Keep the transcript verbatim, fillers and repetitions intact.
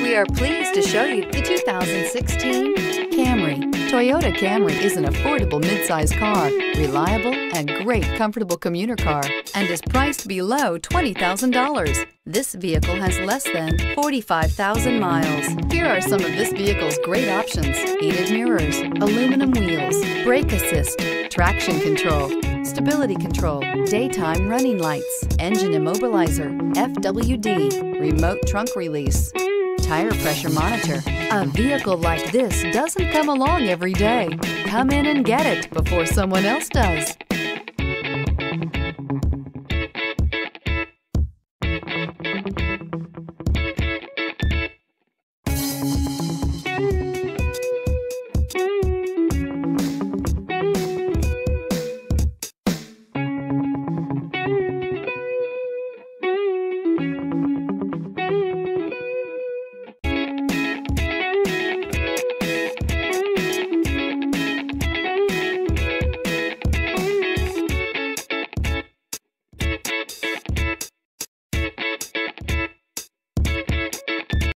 We are pleased to show you the two thousand sixteen Camry. Toyota Camry is an affordable midsize car, reliable and great comfortable commuter car, and is priced below twenty thousand dollars. This vehicle has less than forty-five thousand miles. Here are some of this vehicle's great options: heated mirrors, aluminum wheels, brake assist, traction control, stability control, daytime running lights, engine immobilizer, F W D, remote trunk release, tire pressure monitor. A vehicle like this doesn't come along every day. Come in and get it before someone else does.